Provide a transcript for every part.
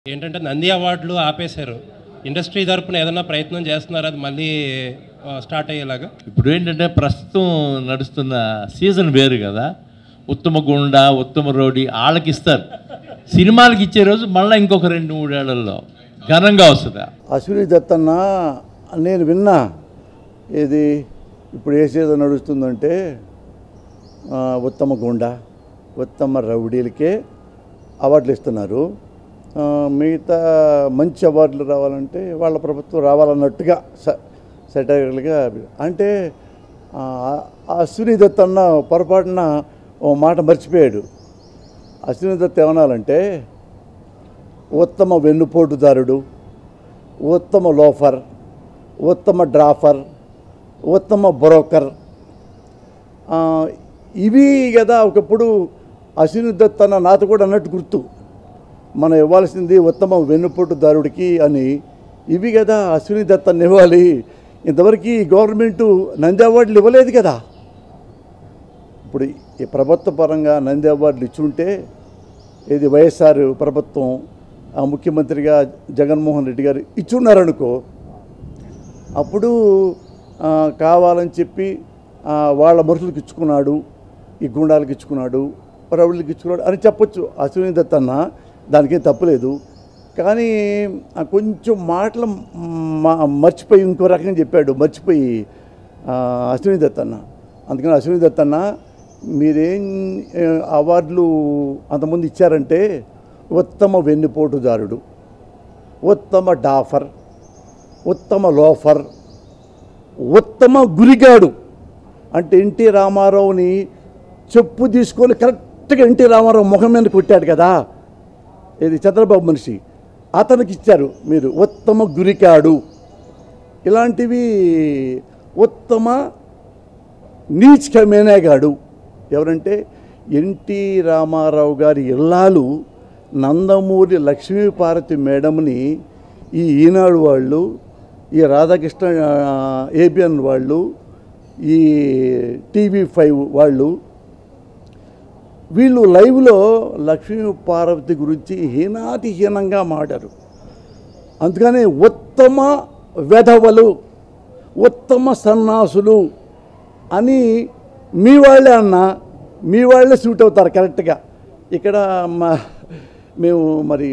ఏంటంటే నంది అవార్డులు ఆపేశారు. ఇండస్ట్రీ తరపున ఏదైనా ప్రయత్నం చేస్తున్నారు అది మళ్ళీ స్టార్ట్ అయ్యేలాగా? ఇప్పుడు ఏంటంటే ప్రస్తుతం నడుస్తున్న సీజన్ వేరు కదా. ఉత్తమ గుండ, ఉత్తమ రౌడీ వాళ్ళకి ఇస్తారు. సినిమాలకి ఇచ్చే రోజు మళ్ళీ ఇంకొక 2-3 ఏళ్లలో ఘనంగా వస్తుందా? అశ్విని దత్తన్న నేను విన్నా. ఇది ఇప్పుడు ఏ సీజన్ నడుస్తుందంటే ఉత్తమ గుండ, ఉత్తమ రౌడీలకే అవార్డులు ఇస్తున్నారు. మిగతా మంచి అవార్డులు రావాలంటే వాళ్ళ ప్రభుత్వం రావాలన్నట్టుగా సెటైర్లుగా. అంటే అశ్విని దత్ అన్న పొరపాటున ఓ మాట మర్చిపోయాడు. అశ్విని దత్ ఏమనాలంటే ఉత్తమ వెన్నుపోటుదారుడు, ఉత్తమ లోఫర్, ఉత్తమ డ్రాఫర్, ఉత్తమ బ్రోకర్, ఇవి కదా ఒకప్పుడు అశ్విని దత్ అన్న నాతో కూడా అన్నట్టు గుర్తు. మనం ఇవ్వాల్సింది ఉత్తమ వెన్నుపోటుదారుడికి అని. ఇవి కదా అశ్విని దత్ అన్న ఇవ్వాలి. ఇంతవరకు గవర్నమెంటు నంది అవార్డులు ఇవ్వలేదు కదా. ఇప్పుడు ఈ ప్రభుత్వ పరంగా నంది అవార్డులు ఇచ్చుంటే ఇది వైఎస్ఆర్ ప్రభుత్వం ముఖ్యమంత్రిగా జగన్మోహన్ రెడ్డి గారు ఇచ్చున్నారనుకో, అప్పుడు కావాలని చెప్పి వాళ్ళ మనుషులకు ఇచ్చుకున్నాడు, ఈ గుండాలకు ఇచ్చుకున్నాడు, రౌడీలకు ఇచ్చుకున్నాడు అని చెప్పొచ్చు అశ్విని దత్ అన్న. దానికేం తప్పులేదు. కానీ కొంచెం మాటలు మర్చిపోయి ఇంకో రకంగా చెప్పాడు, మర్చిపోయి అశ్విని దత్ అన్న. అందుకని అశ్విని దత్ అన్న మీరేం అవార్డులు అంతకుముందు ఇచ్చారంటే ఉత్తమ వెన్నుపోటుదారుడు, ఉత్తమ డాఫర్, ఉత్తమ లోఫర్, ఉత్తమ గురిగాడు. అంటే ఎన్టీ రామారావుని చెప్పు తీసుకొని కరెక్ట్గా ఎన్టీ రామారావు ముఖం మీద కొట్టాడు కదా, ఇది చంద్రబాబు మనిషి, అతనికి ఇచ్చారు మీరు ఉత్తమ గురికాడు. ఇలాంటివి ఉత్తమ నీచ్ కమేనేగాడు. ఎవరంటే ఎన్టీ రామారావు గారి ఇల్లాలు నందమూరి లక్ష్మీపార్వతి మేడంని ఈ ఈనాడు వాళ్ళు, ఈ రాధాకృష్ణ ఏబిఎన్ వాళ్ళు, ఈ TV5 వాళ్ళు, వీళ్ళు లైవ్లో లక్ష్మీపార్వతి గురించి హీనాతిహీనంగా మాట్లాడారు. అందుకని ఉత్తమ వెధవలు, ఉత్తమ సన్నాసులు అని మీ వాళ్ళే అన్నా, మీ వాళ్ళే సూట్ అవుతారు కరెక్ట్గా. ఇక్కడ మేము మరి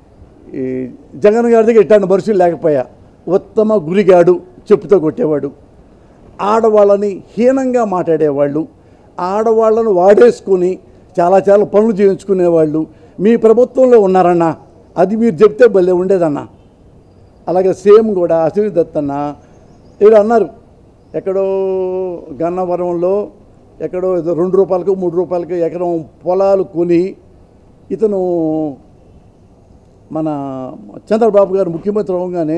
జగన్ గారి దగ్గర ఇట్లాంటి మనుషులు లేకపోయా. ఉత్తమ గురిగాడు, చెప్పుతో కొట్టేవాడు, ఆడవాళ్ళని హీనంగా మాట్లాడేవాళ్ళు, ఆడవాళ్ళను వాడేసుకొని చాలా చాలా పనులు చేయించుకునేవాళ్ళు మీ ప్రభుత్వంలో ఉన్నారన్న. అది మీరు చెప్తే భలే ఉండేదన్న. అలాగే సేమ్ కూడా అశ్విని దత్ అన్న ఏదో అన్నారు, ఎక్కడో గన్నవరంలో ఎక్కడో ₹2 ₹3 ఎకరం పొలాలు కొని ఇతను మన చంద్రబాబు గారు ముఖ్యమంత్రి అవగానే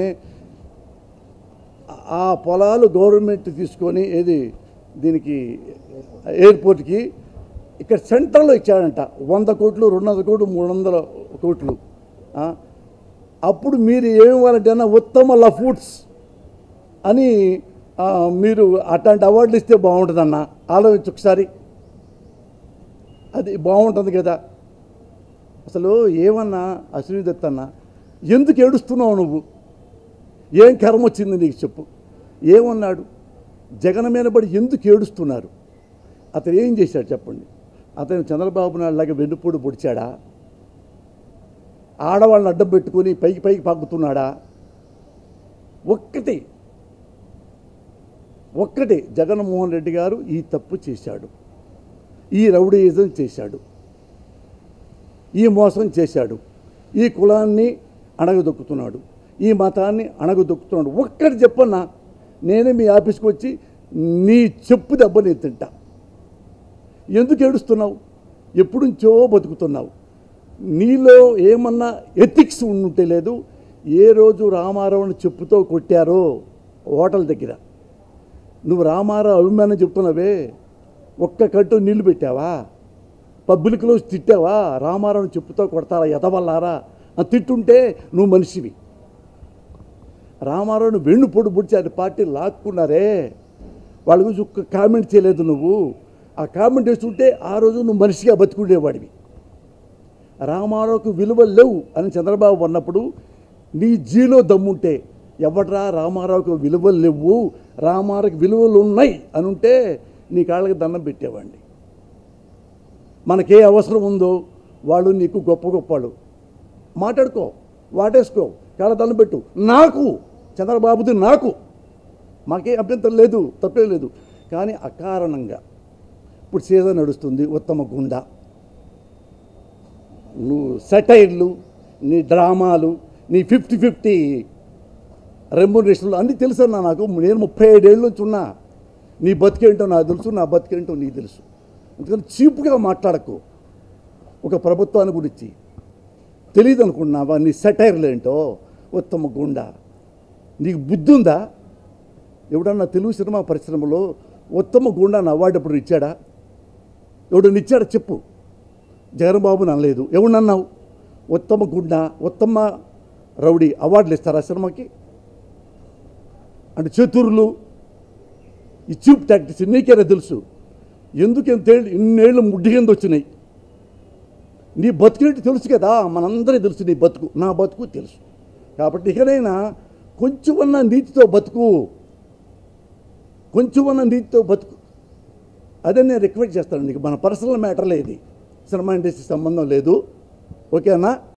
ఆ పొలాలు గవర్నమెంట్ తీసుకొని ఏది దీనికి ఎయిర్పోర్ట్కి ఇక్కడ సెంట్రల్లో ఇచ్చాడంట. 100 కోట్లు, 200 కోట్లు, 300 కోట్లు. అప్పుడు మీరు ఏమివ్వాలంటే అన్న ఉత్తమ లఫూట్స్ అని మీరు అట్లాంటి అవార్డులు ఇస్తే బాగుంటుందన్న. ఆలోచించు ఒకసారి, అది బాగుంటుంది కదా. అసలు ఏమన్నా అశ్విని దత్ అన్న ఎందుకు ఏడుస్తున్నావు నువ్వు? ఏం కర్మ వచ్చింది నీకు చెప్పు. ఏమన్నాడు? జగన్ మీద పడి ఎందుకు ఏడుస్తున్నారు? అతను ఏం చేశాడు చెప్పండి? అతను చంద్రబాబు నాయుడు లాగా వెన్నుపోటు పొడిచాడా? ఆడవాళ్ళని అడ్డం పెట్టుకొని పైకి పాకుతున్నాడా? ఒక్కటే జగన్మోహన్ రెడ్డి గారు ఈ తప్పు చేశాడు, ఈ రౌడీయిజం చేశాడు, ఈ మోసం చేశాడు, ఈ కులాన్ని అణగదొక్కుతున్నాడు, ఈ మతాన్ని అణగదొక్కుతున్నాడు. ఒక్కటి చెప్పన్నా, నేనే మీ ఆఫీస్కి వచ్చి నీ చెప్పు దెబ్బ నేను తింటా. ఎందుకు ఏడుస్తున్నావు? ఎప్పుడు నుంచో బతుకుతున్నావు. నీలో ఏమన్నా ఎథిక్స్ ఉంటే లేదు. ఏ రోజు రామారావుని చెప్పుతో కొట్టారో హోటల్ దగ్గర, నువ్వు రామారావు అభిమానం చెప్తున్నావే, ఒక్క కట్టు నీళ్లు పెట్టావా? పబ్లిక్లో తిట్టావా? రామారావుని చెప్పుతో కొడతారా ఎదవల్లారా అని తిట్టుంటే నువ్వు మనిషివి. రామారావుని వెన్నుపోటు పొడిచి పార్టీ లాక్కున్నారే, వాళ్ళ గురించి ఒక్క కామెంట్ చేయలేదు నువ్వు. ఆ కామెంట్ వేస్తుంటే ఆ రోజు నువ్వు మనిషిగా బతుకుండేవాడివి. రామారావుకు విలువలు లేవు అని చంద్రబాబు అన్నప్పుడు నీ జీలో దమ్ముంటే ఎవడ్రా రామారావుకు విలువలు లేవు, రామారావుకి విలువలు ఉన్నాయి అని ఉంటే నీ కాళ్ళకి దండం పెట్టేవాడిని. మనకే అవసరం ఉందో వాళ్ళు నీకు గొప్ప గొప్పవాళ్ళు మాట్లాడుకో, వాటేసుకో, కాళ్ళ దండం పెట్టు. నాకు చంద్రబాబుది నాకు మాకే అభ్యంతరం లేదు, తప్పే లేదు. కానీ అకారణంగా ఇప్పుడు సీజన్ నడుస్తుంది, ఉత్తమ గుండా, నువ్వు సెటైర్లు, నీ డ్రామాలు, నీ 50-50 రెమ్యునరేషన్లు అన్నీ తెలుసన్నా నాకు. నేను 35 ఏళ్ళ నుంచి ఉన్నా. నీ బతికేంటో నాకు తెలుసు, నా బతికేంటో నీకు తెలుసు. అందుకని చీప్గా మాట్లాడకు. ఒక ప్రభుత్వాన్ని గురించి తెలియదు అనుకున్నావా? నీ సెటైర్లు ఏంటో, ఉత్తమ గుండా. నీకు బుద్ధి ఉందా? ఎవడన్నా తెలుగు సినిమా పరిశ్రమలో ఉత్తమ గుండాని అవార్డు ఎప్పుడు ఇచ్చాడా? ఎవడన్నా ఇచ్చాడా చెప్పు. జగన్బాబుని అనలేదు, ఎవడన్నావు? ఉత్తమ గుండా, ఉత్తమ రౌడీ అవార్డులు ఇస్తారా సినిమాకి? అంటే చతురులు, ఈ చీప్ టాక్టిక్స్ నీకేనా తెలుసు? ఎందుకు ఇన్నేళ్ళు ముడ్డి కింద వచ్చినాయి? నీ బతుకునేటి తెలుసు కదా, మనందరికీ తెలుసు నీ బతుకు, నా బతుకు తెలుసు. కాబట్టి ఇకనైనా కొంచెమన్నా నీతితో బతుకు, కొంచెమన్నా నీతితో బతుకు. అదే నేను రిక్వెస్ట్ చేస్తాను నీకు. మన పర్సనల్ మ్యాటర్లే ఇది, సినిమా ఇండస్ట్రీ సంబంధం లేదు. ఓకేనా?